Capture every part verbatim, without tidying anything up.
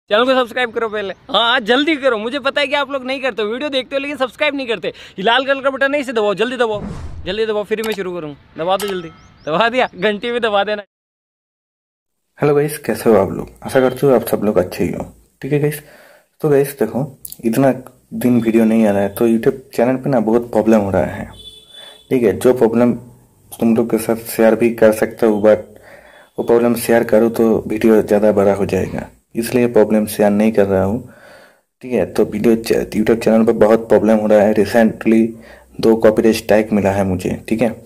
Channel को subscribe करो पहले। हाँ जल्दी करो, मुझे पता है कि आप लोग नहीं करते हो, वीडियो देखते हो लेकिन सब्सक्राइब नहीं करते। ये लाल कलर का बटन नहीं, इसे दबाओ, जल्दी दबाओ, जल्दी दबाओ, फिर मैं शुरू करूँ। दबा दो जल्दी, दबा दिया, घंटी भी दबा देना। हेलो गाइस, कैसे हो आप लोग? आशा करते हो आप सब लोग अच्छे ही हो। ठीक है गाइस, तो गाइस देखो, इतना दिन वीडियो नहीं आ रहा है तो यूट्यूब चैनल पे ना बहुत प्रॉब्लम हो रहा है। ठीक है, जो प्रॉब्लम तुम लोग के साथ शेयर भी कर सकते हो, बट वो प्रॉब्लम शेयर करो तो वीडियो ज़्यादा बड़ा हो जाएगा, इसलिए प्रॉब्लम शेयर नहीं कर रहा हूँ। ठीक है, तो वीडियो यूट्यूब चैनल पर बहुत प्रॉब्लम हो रहा है। रिसेंटली दो कॉपीराइट स्ट्राइक मिला है मुझे। ठीक है,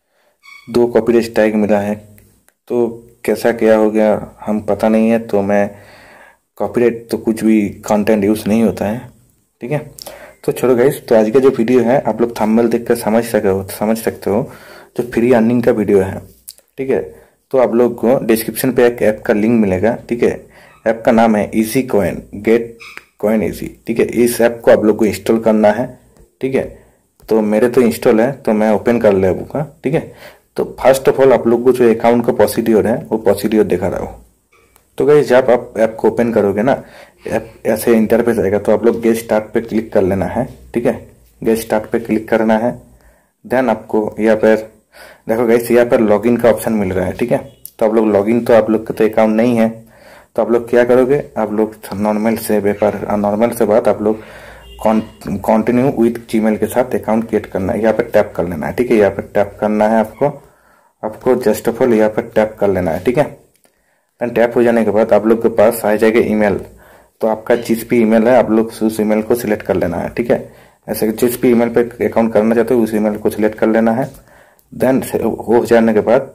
दो कॉपीराइट स्ट्राइक मिला है, तो कैसा क्या हो गया हम पता नहीं है। तो मैं कॉपीराइट तो कुछ भी कंटेंट यूज़ नहीं होता है। ठीक है, तो छोड़ो गाइस, तो आज का जो वीडियो है आप लोग थंबनेल देख कर समझ सके हो समझ सकते हो जो फ्री अर्निंग का वीडियो है। ठीक है, तो आप लोग को डिस्क्रिप्शन पे एक ऐप का लिंक मिलेगा। ठीक है, ऐप का नाम है easy coin, get coin easy. ठीक है, इस ऐप को आप लोग को इंस्टॉल करना है। ठीक है, तो मेरे तो इंस्टॉल है तो मैं ओपन कर ले का। ठीक है, तो फर्स्ट ऑफ ऑल आप लोग को जो अकाउंट का प्रोसीड्योर है वो प्रोसीड्योर दिखा रहा हूँ। तो गाइस जब आप ऐप को ओपन करोगे ना, ऐप ऐसे इंटरफेस आएगा, तो आप लोग गेट स्टार्ट पे क्लिक कर लेना है। ठीक है, गेट स्टार्ट पे क्लिक करना है। देन आपको यहाँ पर देखो गाइस, यहाँ पर लॉगिन का ऑप्शन मिल रहा है। ठीक है, तो आप लोग लॉगिन, तो आप लोग का तो अकाउंट नहीं है, तो आप लोग क्या करोगे, आप लोग नॉर्मल से व्यापार नॉर्मल से बात आप लोग कंटिन्यू विद जीमेल के साथ अकाउंट क्रिएट करना है, यहाँ पर टैप कर लेना है। ठीक है, यहाँ पर टैप करना है आपको आपको जस्ट ऑफ ऑल यहाँ पर टैप कर लेना है। ठीक है, एंड टैप हो जाने के बाद आप लोग के पास आ जाएगा ईमेल। तो आपका जिस भी ईमेल है आप लोग उस ईमेल को सिलेक्ट कर लेना है। ठीक है, ऐसे जिस भी ईमेल पे अकाउंट करना चाहते हो उस ईमेल को सिलेक्ट कर लेना है। देन हो जाने के बाद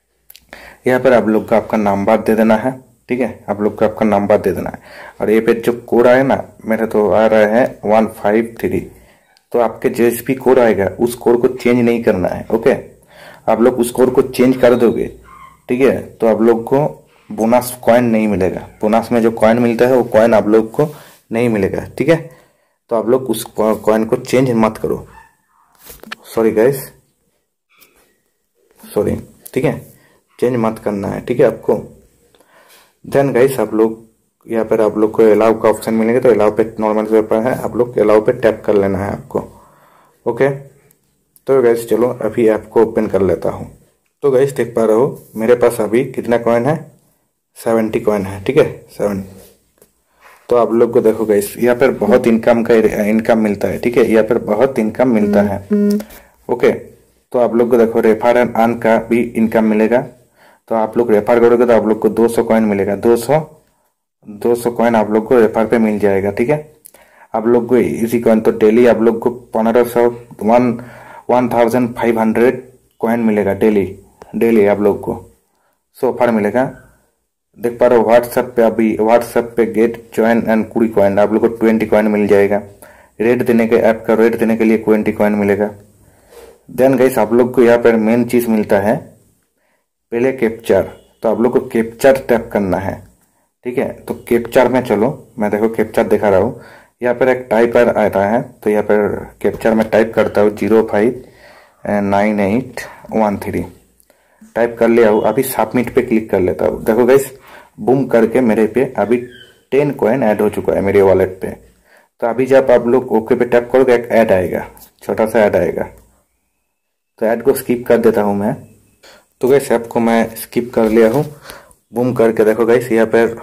यहाँ पर आप लोग का आपका नंबर दे देना है। ठीक है, आप लोग को आपका नंबर दे देना है, और ये पे जो कोड आए ना, मेरे तो आ रहा है वन फाइव थ्री। तो आपके जिस भी कोड आएगा उस कोड को चेंज नहीं करना है। ओके, आप लोग उस कोड को चेंज कर दोगे, ठीक है, तो आप लोग को बोनस कॉइन नहीं मिलेगा। बोनस में जो कॉइन मिलता है वो कॉइन आप लोग को नहीं मिलेगा। ठीक है, तो आप लोग उस कॉइन को चेंज मत करो। Sorry guys, sorry. ठीक है, चेंज मत करना है। ठीक है आपको। देन गाइस आप लोग यहाँ पर आप लोग को अलाउ का ऑप्शन मिलेगा, तो अलाउ पे नॉर्मल पेपर है, आप लोग अलाउ पे टैप कर लेना है आपको। ओके, तो गाइस चलो अभी ऐप को ओपन कर लेता हूँ। तो गाइस देख पा रहे हो मेरे पास अभी कितना कॉइन है, सेवेंटी कॉइन है। ठीक है, सेवन। तो आप लोग को देखो गाइस, यहाँ पर बहुत इनकम का इनकम मिलता है। ठीक है, यहाँ पर बहुत इनकम मिलता है। ओके, तो आप लोग को देखो रेफर एंड अर्न का भी इनकम मिलेगा। तो आप लोग रेफर करोगे तो आप लोग को दो सौ कॉइन मिलेगा, दो सौ दो सौ कॉइन आप लोग को रेफर पे मिल जाएगा। ठीक है, आप लोग को इसी कॉइन तो डेली आप लोग को पंद्रह सौ one one thousand five hundred coin मिलेगा डेली डेली आप लोग को सो ऑफर मिलेगा। देख पा रहे हो व्हाट्सएप पे, अभी व्हाट्सएप पे गेट ज्वाइन एंड कुड़ी कॉइन आप लोग को ट्वेंटी कॉइन मिल जाएगा। रेट देने के ऐप का रेट देने के लिए ट्वेंटी कॉइन मिलेगा। देन गाइस आप लोग को यहाँ पर मेन चीज मिलता है पहले कैप्चर, तो आप लोग को कैप्चर टैप करना है। ठीक है, तो कैप्चर में चलो, मैं देखो कैप्चर दिखा रहा हूँ। यहाँ पर एक टाइपर आता है, तो यहाँ पर कैप्चर में टाइप करता हूँ zero five nine eight one three type कर लिया हूँ। अभी सबमिट पे क्लिक कर लेता हूँ। देखो गाइस, बूम करके मेरे पे अभी टेन कॉइन ऐड हो चुका है मेरे वॉलेट पे। तो अभी जब आप लोग ओके पे टैप करोगे एक ऐड आएगा, छोटा सा ऐड आएगा, तो ऐड को स्किप कर देता हूँ मैं। तो गाइस ऐप को मैं स्किप कर लिया हूँ। बूम करके देखो गाइस, यहाँ पर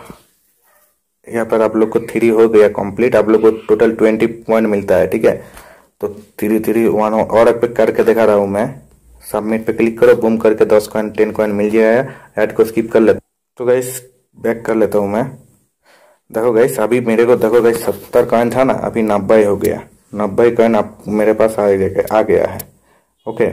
यहाँ पर आप लोग को थ्री हो गया कंप्लीट, आप लोग को टोटल ट्वेंटी पॉइंट मिलता है। ठीक है, तो थ्री थ्री वन और पे करके दिखा रहा हूँ मैं। सबमिट पे क्लिक करो, बूम करके दस कॉइन टेन कॉइन मिल जाएगा। ऐड को स्किप कर लेता। तो गाइस बैक कर लेता हूँ मैं। देखो गाइस, अभी मेरे को देखो गाइस सत्तर कॉइन था ना, अभी नब्बे हो गया। नब्बे कॉइन आप मेरे पास आ गया आ गया है। ओके,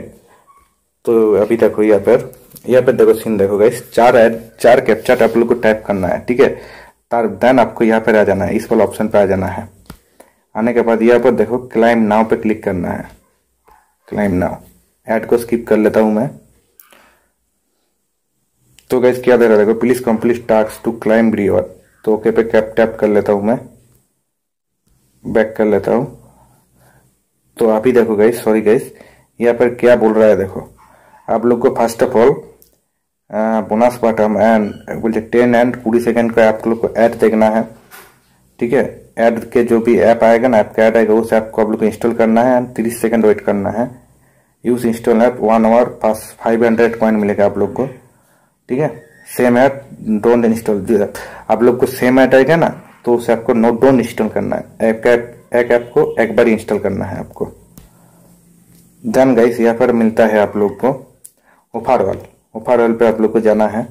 तो अभी देखो यहाँ पर यहाँ पर देखो सीन देखो गाइस, चार ऐड चार कैप्चर आप लोग को टाइप करना है। ठीक है, तार देन आपको यहाँ पर आ जाना है, इस वाला ऑप्शन पे आ जाना है। आने के बाद यहाँ पर देखो क्लाइम नाउ पे क्लिक करना है, क्लाइम नाउ। ऐड को स्किप कर लेता हूं मैं। तो गाइस क्या दे रहा है देखो, please complete task to claim reward. तो ओके पे कैप टैप कर लेता हूं मैं, बैक कर लेता हूं। तो अभी देखो गाइस, सॉरी गाइस, यहाँ पर क्या बोल रहा है देखो, आप लोग को first of all bonus button and बोलते टेन एंड कुड़ी सेकंड का आप लोग को ऐड देखना है। ठीक है। ऐड के जो भी ऐप आएगा ना, ऐप का ऐड आएगा, उस ऐप को आप लोग को इंस्टॉल करना है, तीस सेकंड वेट करना है। Use install app one hour pass five hundred coin मिलेगा आप लोग को, ठीक है। सेम ऐप डोंट इंस्टॉल, आप लोग को सेम ऐप आएगा ना तो उस ऐप को नो डोंट इंस्टॉल करना है। एक ऐप एक ऐप को एक बार इंस्टॉल करना है आपको। देन गाइस यहाँ पर मिलता है आप लोग को ऑफर वाल, ऑफर वाल पे आप लोग को जाना है।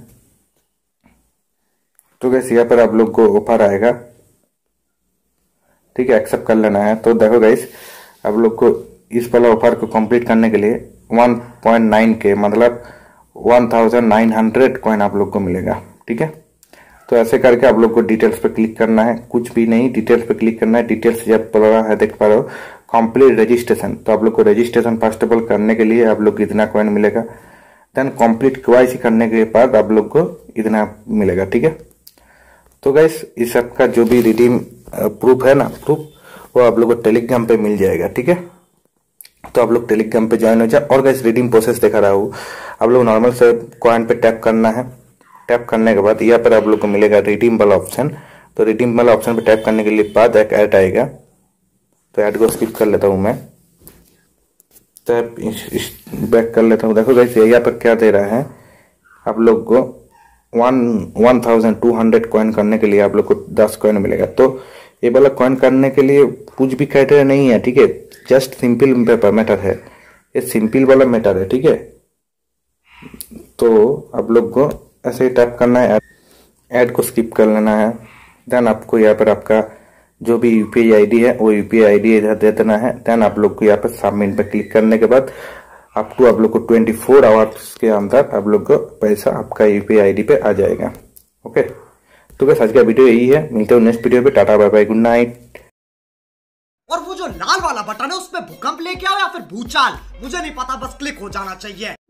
तो गाइस यहाँ पर आप लोग को ऑफर आएगा, ठीक है, एक्सेप्ट कर लेना है। तो देखो गाइस आप लोग को इस वाला ऑफर को कंप्लीट करने के लिए वन पॉइंट नाइन के मतलब one thousand nine hundred coin आप लोग को मिलेगा, ठीक है। तो ऐसे करके आप लोग को डिटेल्स पे क्लिक करना है, कुछ भी नहीं, डिटेल्स पे क्लिक करना है। डिटेल्स जब पड़ रहा है देख पा रहे हो कंप्लीट रजिस्ट्रेशन, तो आप लोग को रजिस्ट्रेशन फर्स्ट ऑफ ऑल करने के लिए आप लोग को इतना कॉइन मिलेगा। देन कंप्लीट केवाईसी करने के बाद आप लोग को इतना मिलेगा, ठीक है। तो गाइस इस ऐप का जो भी रिडीम प्रूफ है ना, प्रूफ वो आप लोग को टेलीग्राम पे मिल जाएगा, ठीक है। तो आप लोग टेलीग्राम पे ज्वाइन हो जाए। और गाइस रिडीम प्रोसेस दिखा रहा हूँ, आप लोग नॉर्मल से कॉइन पे टैप करना है। टैप करने के बाद यहाँ पर आप लोग को मिलेगा रिडीम वाला ऑप्शन। तो रिडीम वाला ऑप्शन पे टैप करने के लिए बाद एक ऐड आएगा, तो ऐड को स्किप कर लेता हूँ मैं, टैप बैक कर लेता हूँ। देखो गाइस यहाँ पर क्या दे रहा है, आप लोग को one one thousand two hundred coin करने के लिए आप लोग को दस कॉइन मिलेगा। तो ये वाला कॉइन करने के लिए कुछ भी क्राइटेरिया नहीं है, ठीक है, जस्ट सिंपल पेपर मैटर है, ये सिंपल वाला मैटर है, ठीक है। तो आप लोग को ऐसे ही टैप करना है, ऐड को स्किप कर लेना है। देन आपको यहाँ पर आपका जो भी यूपीआई आईडी है वो यूपीआई आईडी इधर दे देना है। देन आप लोग को यहाँ पर सबमिट पे क्लिक करने के बाद अप टू आप लोग को ट्वेंटी फोर आवर्स के अंदर आप लोग को पैसा आपका यूपीआई आईडी पे आ जाएगा, ओके। तो बस आज का वीडियो यही है, मिलते हैं नेक्स्ट वीडियो पे। Tata bye bye, good night. और वो जो लाल वाला बटन है उसमें भूकंप लेके आओ या फिर भूचाल, मुझे नहीं पता, बस क्लिक हो जाना चाहिए।